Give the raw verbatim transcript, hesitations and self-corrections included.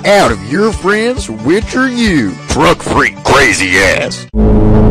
Out of your friends, which are you? Truck freak crazy ass.